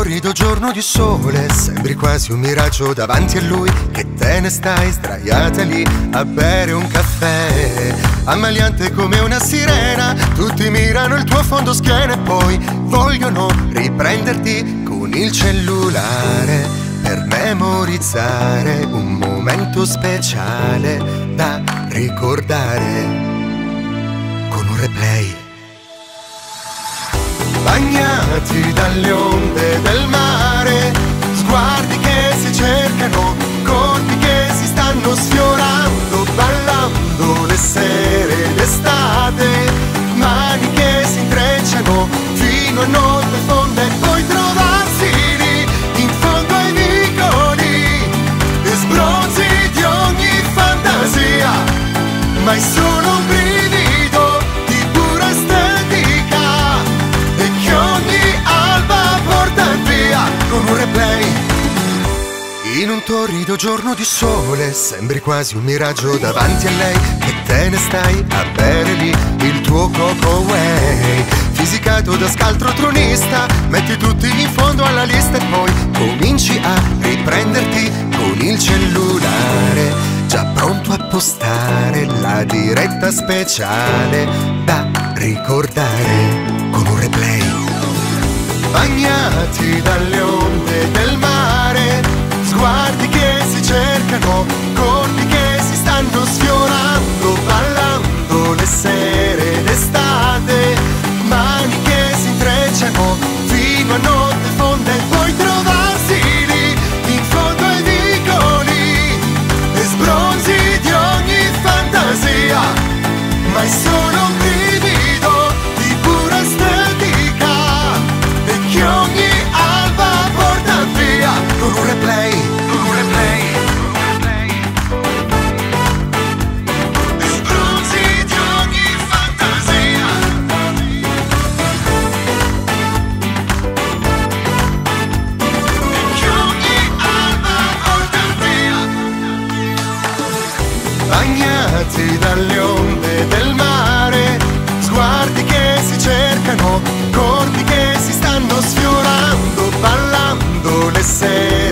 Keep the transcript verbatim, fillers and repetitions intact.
torrido giorno di sole sembri quasi un miraggio davanti a lui, che te ne stai sdraiata lì a bere un caffè, ammaliante come una sirena. Tutti mirano il tuo fondo schiena e poi vogliono riprenderti con il cellulare per memorizzare un momento speciale da ricordare con un replay. Bagnati dalle onde del mare, sguardi che si cercano, corpi che si stanno sfiorando, ballando le sere d'estate, mani che si intrecciano fino a notte fonda e poi trovarsi lì in fondo ai vicoli e sbronzi di ogni fantasia, ma è solo un brivido di pura estetica e che ogni alba porta via con un replay. In un torrido giorno di sole sembri quasi un miraggio davanti a lei, e te ne stai a bere lì il tuo Coco Way, fisicato da scaltro tronista. Metti tutti in fondo alla lista e poi cominci a riprenderti con il cellulare, già pronto a postare la diretta speciale da ricordare con un replay. Bagnati dalle onde del mare, sguardi che si cercano, corpi che si stanno sfiorando, ballando le sere d'estate, mani che si intrecciano fino a notte fonda e poi trovarsi lì in fondo ai vicoli e sbronzi di ogni fantasia, ma è solo un brivido di pura estetica e che ogni alba porta via con un replay. Bagnati dalle onde del mare, sguardi che si cercano, corpi che si stanno sfiorando, ballando le sere